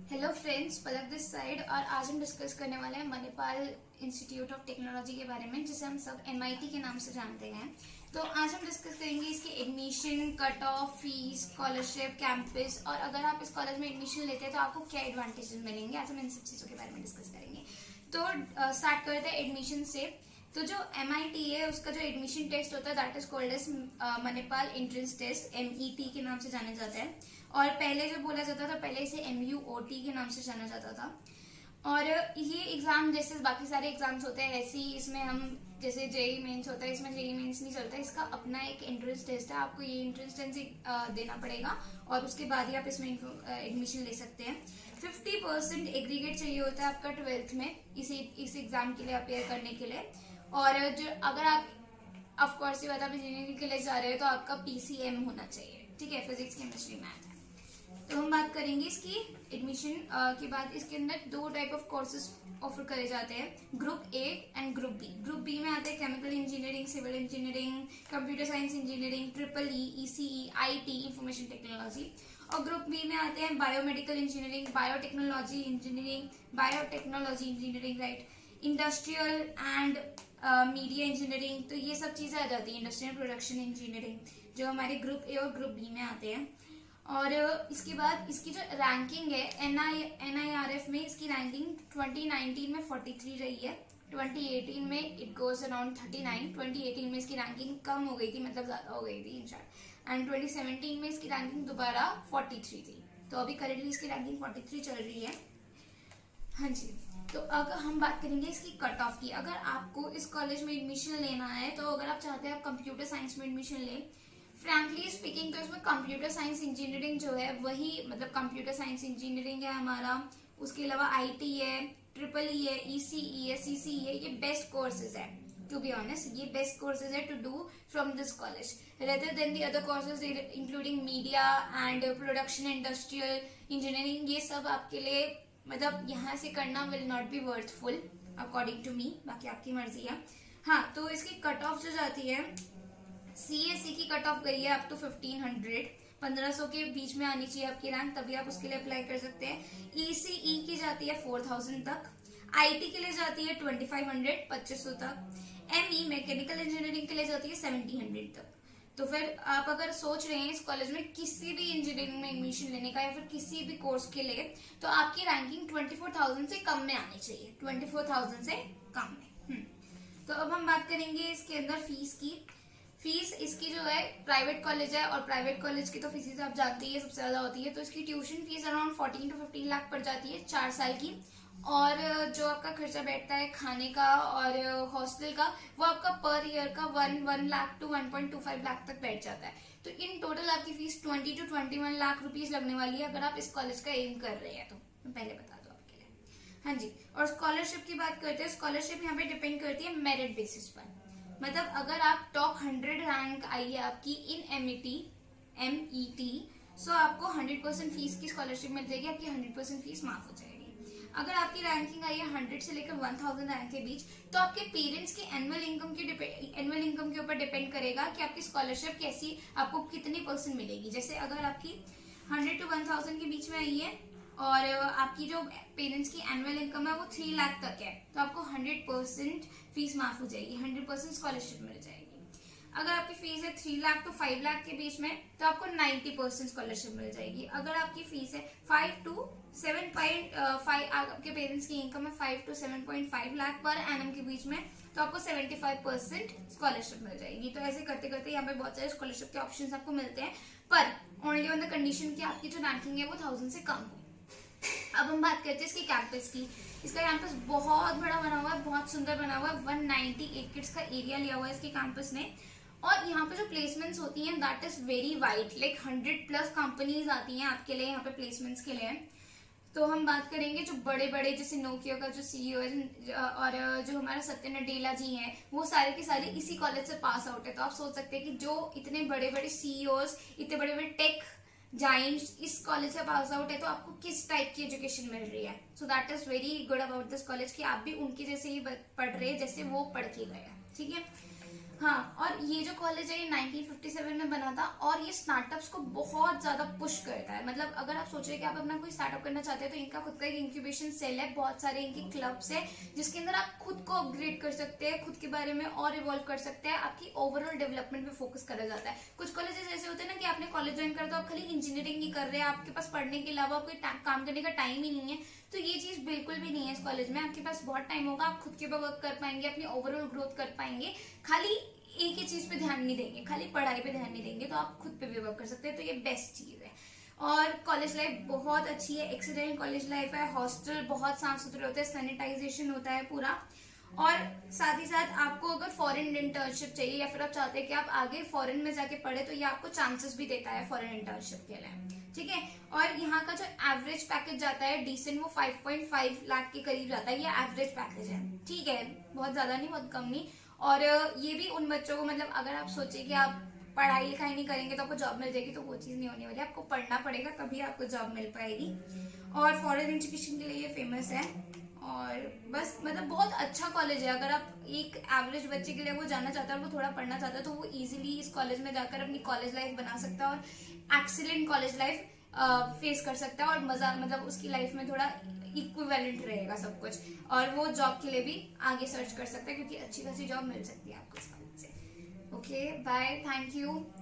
Hello friends, Palak this side. और आज हम डिस्कस करने वाले हैं मणिपाल इंस्टीट्यूट ऑफ टेक्नोलॉजी के बारे में, जिसे हम सब एमआईटी के नाम से जानते हैं। तो आज हम डिस्कस करेंगे इसके admission, cut off, fees, scholarship, campus और अगर आप इस कॉलेज में एडमिशन लेते हैं तो आपको क्या एडवांटेजेस मिलेंगे। आज हम इन सब चीज़ों के बारे में डिस्कस करेंगे। तो स्टार्ट करते हैं एडमिशन से। तो जो MIT है उसका जो एडमिशन टेस्ट होता है that is called as Manipal entrance test, MET के नाम से जाना जाता है। और पहले जो बोला जाता था, पहले इसे MUOT के नाम से जाना जाता था। और ये एग्जाम जैसे बाकी सारे एग्जाम्स होते हैं ऐसे ही इसमें हम जैसे जेई मेंस होता है, इसमें जेई मेंस नहीं चलता। इसका अपना एक एंट्रेंस टेस्ट है, आपको ये एंट्रेंस टेस्ट देना पड़ेगा और उसके बाद ही आप इसमें एडमिशन ले सकते हैं। 50% एग्रीगेट चाहिए होता है आपका 12th में इस एग्जाम के लिए अपेयर करने के लिए। और जो अगर आप ऑफकोर्स ये बात आप इंजीनियरिंग के लिए जा रहे हो तो आपका PCM होना चाहिए, ठीक है, फिजिक्स केमिस्ट्री मैथ। तो हम बात करेंगे इसकी एडमिशन के बाद। इसके अंदर दो टाइप ऑफ कोर्सेज ऑफर करे जाते हैं, group A and group B. Group B में आते हैं chemical engineering, civil engineering, computer science engineering, EEE, ECE, IT, information technology. और ग्रुप बी में आते हैं biomedical engineering, biotechnology engineering, right, industrial and media engineering. तो ये सब चीजें आ जाती है, इंडस्ट्रियल प्रोडक्शन इंजीनियरिंग, जो हमारे ग्रुप ए और ग्रुप बी में आते हैं। और इसके बाद इसकी जो रैंकिंग है NIRF में, इसकी रैंकिंग 2019 में 43 रही है, 2018 में इट गोज अराउंड 39, 2018 में इसकी रैंकिंग कम हो गई थी, मतलब ज्यादा हो गई थी इनशार्ट, एंड 2017 में इसकी रैंकिंग दोबारा 43 थी। तो अभी करेंटली इसकी रैंकिंग 43 चल रही है। हाँ जी। तो अगर हम बात करेंगे इसकी कट ऑफ की, अगर आपको इस कॉलेज में एडमिशन लेना है तो अगर आप चाहते हैं आप कंप्यूटर साइंस में एडमिशन लें, फ्रैंकली स्पीकिंग तो इसमें कंप्यूटर साइंस इंजीनियरिंग जो है वही, मतलब कंप्यूटर साइंस इंजीनियरिंग है हमारा, उसके अलावा IT है, EEE है, ECE है, CCE है, ये बेस्ट कोर्सेज है। टू बी ऑनेस्ट, ये बेस्ट कोर्सेज है to do from this college rather than the other courses including media and production, industrial engineering. ये सब आपके लिए मतलब यहाँ से करना will not be worthful according to me, बाकी आपकी मर्जी है। हाँ, तो इसकी कट ऑफ जो जाती है, CSE की कट ऑफ गई है अप टू 1500 के बीच में आनी चाहिए आपकी रैंक, तभी आप उसके लिए अप्लाई कर सकते हैं। ECE की जाती है 4000 तक, IT के लिए जाती है 2500 तक, ME मैकेनिकल इंजीनियरिंग के लिए जाती है 1700 तक। तो फिर आप अगर सोच रहे हैं इस कॉलेज में किसी भी इंजीनियरिंग में एडमिशन लेने का या फिर किसी भी कोर्स के लिए, तो आपकी रैंकिंग 24,000 से कम में आनी चाहिए, 24,000 से कम में। तो अब हम बात करेंगे इसके अंदर फीस की। फीस इसकी जो है, प्राइवेट कॉलेज है और प्राइवेट कॉलेज की तो फीस आप जानते ही सबसे ज्यादा होती है। तो इसकी tuition fees around 14 to 15 lakh पड़ जाती है 4 साल की। और जो आपका खर्चा बैठता है खाने का और हॉस्टल का, वो आपका पर ईयर का 1 लाख to 1.25 लाख तक बैठ जाता है। तो इन टोटल आपकी फीस 20 to 21 लाख रुपीज लगने वाली है अगर आप इस कॉलेज का एम कर रहे हैं तो। मैं पहले बता दूं आपके लिए। हाँ जी। और स्कॉलरशिप की बात करते हैं, स्कॉलरशिप यहाँ पे डिपेंड करती है मेरिट बेसिस पर। मतलब अगर आप टॉप 100 रैंक आई है आपकी इन MET, सो आपको 100% फीस की स्कॉलरशिप मिल जाएगी, आपकी 100% फीस माफ हो जाएगी। अगर आपकी रैंकिंग आई है 100 से लेकर 1000 रैंक के बीच, तो आपके पेरेंट्स की एनुअल इनकम के ऊपर डिपेंड करेगा कि आपकी स्कॉलरशिप कैसी, आपको कितनी % मिलेगी। जैसे अगर आपकी 100 to 1000 के बीच में आई है और आपकी जो पेरेंट्स की एनुअल इनकम है वो 3 लाख तक है, तो आपको 100% फीस माफ हो जाएगी, 100% स्कॉलरशिप मिल जाएगी। अगर आपकी फीस है 3 लाख to 5 लाख के बीच में, तो आपको 90% स्कॉलरशिप मिल जाएगी। अगर आपकी फीस है 5 to 7.5, आपके पेरेंट्स की इनकम है 5 to 7.5 लाख पर एनम के बीच में, तो आपको 75% स्कॉलरशिप मिल जाएगी। तो ऐसे करते करते यहाँ पे बहुत सारे स्कॉलरशिप के ऑप्शंस आपको मिलते हैं, पर ओनली ऑन द कंडीशन कि आपकी जो रैंकिंग है वो 1000 से कम हो। अब हम बात करते हैं इसकी कैंपस की। इसका कैंपस बहुत बड़ा बना हुआ है, बहुत सुंदर बना हुआ है, 190 एकड़ का एरिया लिया हुआ है इसके कैंपस ने। और यहाँ पे जो प्लेसमेंट्स होती हैं that is very wide, like 100+ companies आती हैं आपके लिए यहाँ पे प्लेसमेंट्स के लिए। तो हम बात करेंगे जो बड़े बड़े, जैसे नोकिया का जो CEO है और जो हमारा सत्य नडेला जी हैं, वो सारे के सारे इसी कॉलेज से पास आउट है। तो आप सोच सकते हैं कि जो इतने बड़े बड़े CEOs, इतने बड़े बड़े टेक जाइंट्स इस कॉलेज से पास आउट है, तो आपको किस टाइप की एजुकेशन मिल रही है। So that is very good about this college कि आप भी उनके जैसे ही पढ़ रहे हैं जैसे वो पढ़ के गए हैं, ठीक है। हाँ, और ये जो कॉलेज है ये 1957 में बना था और ये स्टार्टअप्स को बहुत ज्यादा पुश करता है। मतलब अगर आप सोच रहे हैं कि आप अपना कोई स्टार्टअप करना चाहते हैं तो इनका खुद का एक इंक्यूबेशन सेल है, बहुत सारे इनके क्लब्स है जिसके अंदर आप खुद को अपग्रेड कर सकते हैं, खुद के बारे में और इवॉल्व कर सकते हैं, आपकी ओवरऑल डेवलपमेंट पे फोकस करा जाता है। कुछ कॉलेजेस ऐसे होते हैं ना कि आपने कॉलेज ज्वाइन कर तो आप खाली इंजीनियरिंग ही कर रहे हैं, आपके पास पढ़ने के अलावा कोई काम करने का टाइम ही नहीं है। तो ये चीज बिल्कुल भी नहीं है इस कॉलेज में। आपके पास बहुत टाइम होगा, आप खुद के ऊपर वर्क कर पाएंगे, अपनी ओवरऑल ग्रोथ कर पाएंगे, खाली एक ही चीज पे ध्यान नहीं देंगे, खाली पढ़ाई पे ध्यान नहीं देंगे, तो आप खुद पे भी वर्क कर सकते हैं। तो ये बेस्ट चीज है। और कॉलेज लाइफ बहुत अच्छी है, एक्सीलेंट कॉलेज लाइफ है। हॉस्टल बहुत साफ सुथरे होते हैं, सैनिटाइजेशन होता है पूरा। और साथ ही साथ आपको अगर फॉरेन इंटर्नशिप चाहिए या फिर आप चाहते हैं कि आप आगे फॉरेन में जाके पढ़े तो ये आपको चांसेस भी देता है फॉरेन इंटर्नशिप के लिए, ठीक है। और यहाँ का जो एवरेज पैकेज जाता है डिसेंट, वो 5.5 लाख के करीब जाता है। ये एवरेज पैकेज है, ठीक है, बहुत ज्यादा नहीं, बहुत कम नहीं। और ये भी उन बच्चों को, मतलब अगर आप सोचे कि आप पढ़ाई लिखाई नहीं करेंगे तो आपको जॉब मिल जाएगी, तो वो चीज नहीं होने वाली। आपको पढ़ना पड़ेगा तभी आपको जॉब मिल पाएगी। और फॉरेन एजुकेशन के लिए ये फेमस है। और बस मतलब बहुत अच्छा कॉलेज है। अगर आप एक एवरेज बच्चे के लिए वो जाना चाहता है और वो थोड़ा पढ़ना चाहता है तो वो इजीली इस कॉलेज में जाकर अपनी कॉलेज लाइफ बना सकता है और एक्सीलेंट कॉलेज लाइफ फेस कर सकता है। और मजा, मतलब उसकी लाइफ में थोड़ा इक्विवेलेंट रहेगा सब कुछ, और वो जॉब के लिए भी आगे सर्च कर सकता है क्योंकि अच्छी खासी जॉब मिल सकती है आपको इस कॉलेज से। Okay, bye, thank you.